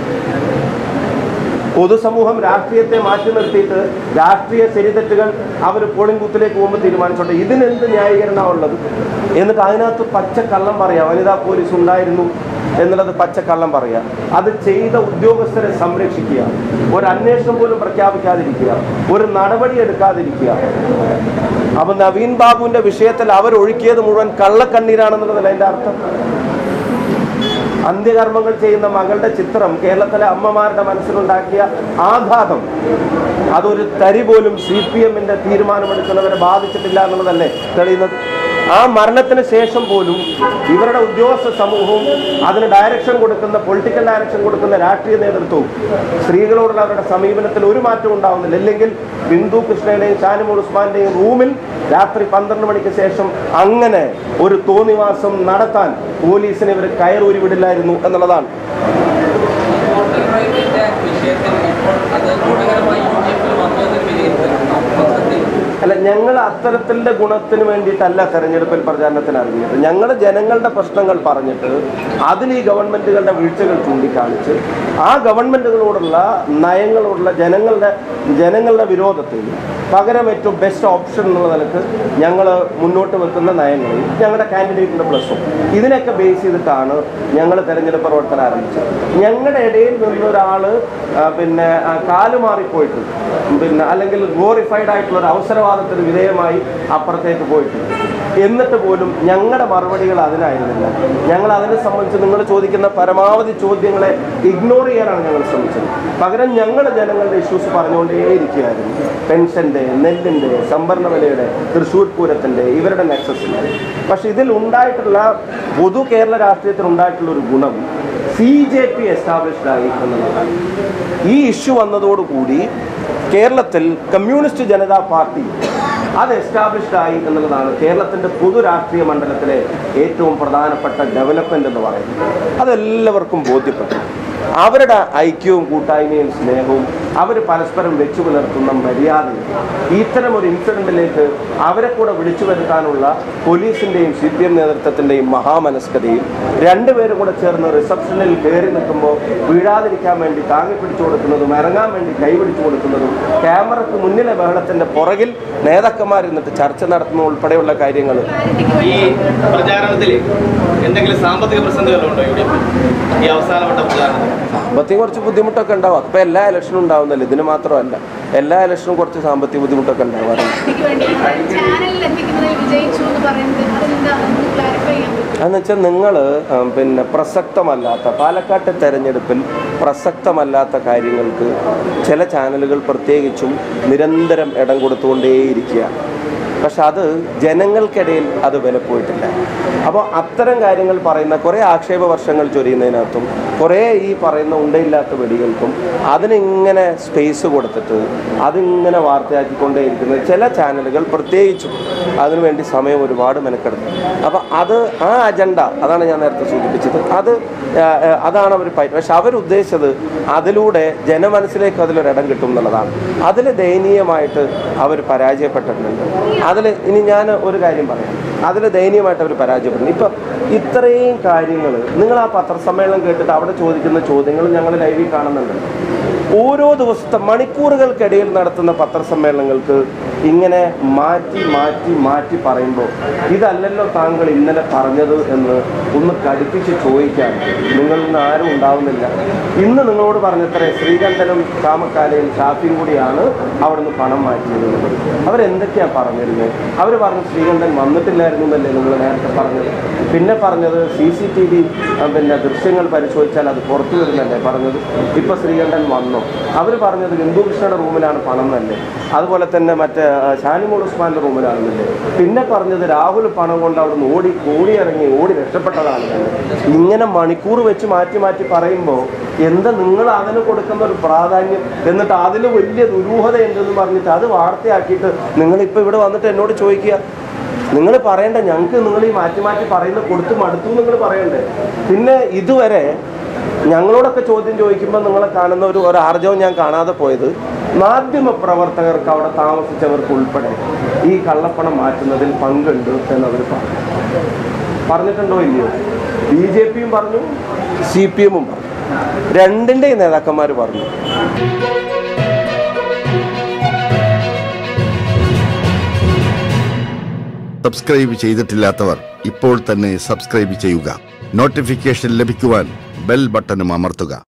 പൊതുസമൂഹം രാഷ്ട്രീയത്തെ മാറ്റി നിർത്തിയിട്ട് രാഷ്ട്രീയ ശരിതെറ്റുകൾ അവർ പോളിംഗ് ബൂത്തിലേക്ക് പോകുമ്പോൾ തീരുമാനിച്ചോട്ടെ. ഇതിനെന്ത് ന്യായീകരണമുള്ളത്? എന്നിട്ട് അതിനകത്ത് പച്ചക്കള്ളം പറയാം, വനിതാ പോലീസ് ഉണ്ടായിരുന്നു എന്നുള്ളത് പച്ചക്കള്ളം പറയാം. അത് ചെയ്ത ഉദ്യോഗസ്ഥരെ സംരക്ഷിക്കുക, ഒരു അന്വേഷണം പോലും പ്രഖ്യാപിക്കാതിരിക്കുക, ഒരു നടപടി എടുക്കാതിരിക്കുക. അപ്പൊ നവീൻ ബാബുവിന്റെ വിഷയത്തിൽ അവരൊഴുക്കിയത് മുഴുവൻ കള്ളക്കണ്ണീരാണെന്നുള്ളതല്ല അതിന്റെ അർത്ഥം. അന്ത്യകർമ്മങ്ങൾ ചെയ്യുന്ന മകളുടെ ചിത്രം കേരളത്തിലെ അമ്മമാരുടെ മനസ്സിലുണ്ടാക്കിയ ആഘാതം അതൊരു തരി പോലും സി പി എമ്മിന്റെ തീരുമാനമെടുക്കുന്നവരെ ബാധിച്ചിട്ടില്ല എന്നുള്ളതല്ലേ തെളിയുന്നത്. ആ മരണത്തിന് ശേഷം പോലും ഇവരുടെ ഉദ്യോഗസ്ഥ സമൂഹവും അതിന് ഡയറക്ഷൻ കൊടുക്കുന്ന പൊളിറ്റിക്കൽ ഡയറക്ഷൻ കൊടുക്കുന്ന രാഷ്ട്രീയ നേതൃത്വവും സ്ത്രീകളോടുള്ള അവരുടെ സമീപനത്തിൽ ഒരു മാറ്റം ഉണ്ടാവുന്നില്ല. അല്ലെങ്കിൽ ബിന്ദു കൃഷ്ണയുടെയും ഷാനിമോൾ ഉസ്മാന്റെയും റൂമിൽ രാത്രി പന്ത്രണ്ട് മണിക്ക് ശേഷം അങ്ങനെ ഒരു തോന്നിവാസം നടത്താൻ പോലീസിനെ ഇവർ കയറൂരി വിടില്ലായിരുന്നു എന്നുള്ളതാണ്. അല്ല, ഞങ്ങൾ അത്തരത്തിൻ്റെ ഗുണത്തിന് വേണ്ടിയിട്ടല്ല തെരഞ്ഞെടുപ്പിൽ പ്രചാരണത്തിന് ഇറങ്ങിയത്. ഞങ്ങൾ ജനങ്ങളുടെ പ്രശ്നങ്ങൾ പറഞ്ഞിട്ട് അതിൽ ഈ ഗവൺമെൻറ്റുകളുടെ വീഴ്ചകൾ ചൂണ്ടിക്കാണിച്ച് ആ ഗവൺമെൻറ്റുകളോടുള്ള നയങ്ങളോടുള്ള ജനങ്ങളുടെ ജനങ്ങളുടെ വിരോധത്തിൽ പകരം ഏറ്റവും ബെസ്റ്റ് ഓപ്ഷൻ എന്നുള്ള നിലക്ക് ഞങ്ങൾ മുന്നോട്ട് വെക്കുന്ന നയങ്ങളിൽ ഞങ്ങളുടെ കാൻഡിഡേറ്റിൻ്റെ പ്ലസും ഇതിനൊക്കെ ബേസ് ചെയ്തിട്ടാണ് ഞങ്ങൾ തെരഞ്ഞെടുപ്പ് പ്രവർത്തനം ആരംഭിച്ചത്. ഞങ്ങളുടെ ഇടയിൽ നിന്നൊരാൾ പിന്നെ കാലുമാറിപ്പോയിട്ട് പിന്നെ അല്ലെങ്കിൽ ഗ്ലോറിഫൈഡ് ആയിട്ടുള്ള ഒരു അവസരവാദത്തിന് വിധേയമായി അപ്പുറത്തേക്ക് പോയിട്ട് എന്നിട്ട് പോലും ഞങ്ങളുടെ മറുപടികൾ അതിനായിരുന്നില്ല. ഞങ്ങൾ അതിനെ സംബന്ധിച്ച് നിങ്ങൾ ചോദിക്കുന്ന പരമാവധി ചോദ്യങ്ങളെ ഇഗ്നോർ ചെയ്യാനാണ് ഞങ്ങൾ ശ്രമിച്ചത്. പകരം ഞങ്ങൾ ജനങ്ങളുടെ ഇഷ്യൂസ് പറഞ്ഞുകൊണ്ടേയിരിക്കുകയായിരുന്നു. പെൻഷൻ്റെ, നെല്ലിൻ്റെ, സംഭരണ വിലയുടെ, തൃശ്ശൂർ പൂരത്തിൻ്റെ, ഇവരുടെ നെക്സസിൻ്റെ. പക്ഷെ ഇതിൽ ഉണ്ടായിട്ടുള്ള പൊതു കേരള രാഷ്ട്രീയത്തിൽ ഉണ്ടായിട്ടുള്ള ഒരു ഗുണം സി ജെ പി എസ്റ്റാബ്ലിഷ്ഡ് ആയി എന്നുള്ളതാണ്. ഈ ഇഷ്യൂ വന്നതോടുകൂടി കേരളത്തിൽ കമ്മ്യൂണിസ്റ്റ് ജനതാ പാർട്ടി അത് എസ്റ്റാബ്ലിഷ്ഡ് ആയി എന്നുള്ളതാണ് കേരളത്തിൻ്റെ പൊതു രാഷ്ട്രീയ മണ്ഡലത്തിലെ ഏറ്റവും പ്രധാനപ്പെട്ട ഡെവലപ്മെൻ്റ് എന്ന് പറയുന്നത്. അതെല്ലാവർക്കും ബോധ്യപ്പെട്ടു. അവരുടെ ഐക്യവും കൂട്ടായ്മയും സ്നേഹവും അവർ പരസ്പരം വെച്ചു പുലർത്തുന്ന മര്യാദയും ഇത്തരം ഒരു ഇൻസിഡൻറ്റിലേക്ക് അവരെ കൂടെ വിളിച്ചു വരുത്താനുള്ള പോലീസിൻ്റെയും സി പി എം നേതൃത്വത്തിൻ്റെയും മഹാമനസ്കതയും രണ്ടുപേരും കൂടെ ചേർന്ന് റിസപ്ഷനിൽ കയറി നിൽക്കുമ്പോൾ വീഴാതിരിക്കാൻ വേണ്ടി താങ്ങി പിടിച്ചു കൊടുക്കുന്നതും ഇറങ്ങാൻ വേണ്ടി കൈപിടിച്ചു കൊടുക്കുന്നതും ക്യാമറയ്ക്ക് മുന്നിലെ ബഹളത്തിൻ്റെ പുറകിൽ നേതാക്കന്മാരിന്നിട്ട് ചർച്ച നടത്തുന്ന ഉൾപ്പെടെയുള്ള കാര്യങ്ങൾ. ഈ പ്രചാരണത്തിൽ എന്തെങ്കിലും സാമ്പത്തിക പ്രതിസന്ധികളുണ്ടോ ഇവിടെ ഈ അവസാനപ്പെട്ട പ്രചാരണം? സാമ്പത്തികം കുറച്ച് ബുദ്ധിമുട്ടൊക്കെ ഉണ്ടാവും. അപ്പം എല്ലാ ഇലക്ഷനും ഉണ്ടാവുന്നില്ല, ഇതിന് മാത്രമല്ല എല്ലാ ഇലക്ഷനും കുറച്ച് സാമ്പത്തിക ബുദ്ധിമുട്ടൊക്കെ ഉണ്ടാവാറുണ്ട്. അതെന്ന് വെച്ചാൽ നിങ്ങൾ പിന്നെ പ്രസക്തമല്ലാത്ത പാലക്കാട്ടെ തെരഞ്ഞെടുപ്പിൽ പ്രസക്തമല്ലാത്ത കാര്യങ്ങൾക്ക് ചില ചാനലുകൾ പ്രത്യേകിച്ചും നിരന്തരം ഇടം കൊടുത്തുകൊണ്ടേയിരിക്കുകയാണ്. പക്ഷെ അത് ജനങ്ങൾക്കിടയിൽ അത് വിലപ്പോയിട്ടില്ല. അപ്പോൾ അത്തരം കാര്യങ്ങൾ പറയുന്ന കുറേ ആക്ഷേപ വർഷങ്ങൾ ചൊരിയുന്നതിനകത്തും കുറേ ഈ പറയുന്ന ഉണ്ടയില്ലാത്ത വെടികൾക്കും അതിനിങ്ങനെ സ്പേസ് കൊടുത്തിട്ട് അതിങ്ങനെ വാർത്തയാക്കിക്കൊണ്ടേയിരിക്കുന്ന ചില ചാനലുകൾ പ്രത്യേകിച്ചും അതിനുവേണ്ടി സമയം ഒരുപാട് മെനക്കെടുത്തു. അപ്പോൾ അത് ആ അജണ്ട അതാണ് ഞാൻ നേരത്തെ സൂചിപ്പിച്ചത്. അത് അതാണ് അവർ പറ്റി. പക്ഷെ അവരുദ്ദേശിച്ചത് അതിലൂടെ ജനമനസ്സിലേക്ക് അതിലൊരിടം കിട്ടും എന്നുള്ളതാണ്. അതിൽ ദയനീയമായിട്ട് അവർ പരാജയപ്പെട്ടിട്ടുണ്ട്. അതിൽ ഇനി ഞാൻ ഒരു കാര്യം പറയാം, അതിൽ ദയനീയമായിട്ട് അവർ പരാജയപ്പെടുന്നു. ഇപ്പം ഇത്രയും കാര്യങ്ങൾ നിങ്ങൾ ആ പത്രസമ്മേളനം കേട്ടിട്ട് അവിടെ ചോദിക്കുന്ന ചോദ്യങ്ങൾ ഞങ്ങൾ ലൈവിൽ കാണുന്നുണ്ട്. ഓരോ ദിവസത്തെ മണിക്കൂറുകൾക്കിടയിൽ നടത്തുന്ന പത്രസമ്മേളനങ്ങൾക്ക് ഇങ്ങനെ മാറ്റി മാറ്റി മാറ്റി പറയുമ്പോൾ ഇതല്ലല്ലോ താങ്കൾ ഇന്നലെ പറഞ്ഞത് എന്ന് ഒന്ന് കടുപ്പിച്ച് ചോദിക്കാൻ നിങ്ങളിൽ നിന്ന് ആരും ഉണ്ടാവുന്നില്ല. ഇന്ന് നിങ്ങളോട് പറഞ്ഞത്രേ ശ്രീകണ്ഠനും ചാമക്കാലയും ഷാഫിയും കൂടിയാണ് അവിടെ നിന്ന് പണം മാറ്റിയത്. അവരെന്തൊക്കെയാണ് പറഞ്ഞിരുന്നത്? അവർ പറഞ്ഞു ശ്രീകണ്ഠൻ വന്നിട്ടില്ലായിരുന്നു എന്നല്ലേ നിങ്ങൾ നേരത്തെ പറഞ്ഞത്. പിന്നെ പറഞ്ഞത് സി സി ടി വി പിന്നെ ദൃശ്യങ്ങൾ പരിശോധിച്ചാൽ അത് പുറത്തു വരുന്നല്ലേ പറഞ്ഞത്. ഇപ്പോൾ ശ്രീകണ്ഠൻ വന്നു. അവർ പറഞ്ഞത് ബിന്ദുകൃഷ്ണയുടെ റൂമിലാണ് പണം എന്നല്ലേ. അതുപോലെ തന്നെ മറ്റേ ഷാനിമോൾ ഉസ്മാൻ്റെ റൂമിലാണെന്നല്ലേ. പിന്നെ പറഞ്ഞത് രാഹുൽ പണം കൊണ്ട് അവിടെ നിന്ന് ഓടി ഓടി ഇറങ്ങി ഓടി രക്ഷപ്പെട്ടതാണ്. ഇങ്ങനെ മണിക്കൂർ വെച്ച് മാറ്റി മാറ്റി പറയുമ്പോൾ എന്താ നിങ്ങൾ അതിന് കൊടുക്കുന്ന ഒരു പ്രാധാന്യം? എന്നിട്ട് അതിൽ വലിയ ദുരൂഹത ഉണ്ടെന്ന് പറഞ്ഞിട്ട് അത് വാർത്തയാക്കിയിട്ട് നിങ്ങളിപ്പോൾ ഇവിടെ വന്നിട്ട് എന്നോട് ചോദിക്കുക. നിങ്ങൾ പറയണ്ട, ഞങ്ങൾക്ക് നിങ്ങൾ ഈ മാറ്റി മാറ്റി പറയുന്നത് കൊടുത്ത് മടുത്തു നിങ്ങൾ പറയണ്ടേ. പിന്നെ ഇതുവരെ ഞങ്ങളോടൊക്കെ ചോദ്യം ചോദിക്കുമ്പോൾ നിങ്ങളെ കാണുന്ന ഒരു ഒരു ആർജവും ഞാൻ കാണാതെ പോയത്, മാധ്യമ പ്രവർത്തകർക്ക് അവിടെ താമസിച്ചവർക്ക് ഉൾപ്പെടെ ഈ കള്ളപ്പണം മാറ്റുന്നതിൽ പങ്കുണ്ട് എന്നവർ പറഞ്ഞു. പറഞ്ഞിട്ടുണ്ടോ ഇല്ലയോ? ബി ജെ പിയും പറഞ്ഞു, സി പി എമ്മും പറഞ്ഞു, രണ്ടിൻ്റെ നേതാക്കന്മാർ പറഞ്ഞു. സബ്സ്ക്രൈബ് ചെയ്തിട്ടില്ലാത്തവർ ഇപ്പോൾ തന്നെ സബ്സ്ക്രൈബ് ചെയ്യുക. നോട്ടിഫിക്കേഷൻ ലഭിക്കുവാൻ ബെൽ ബട്ടണും അമർത്തുക.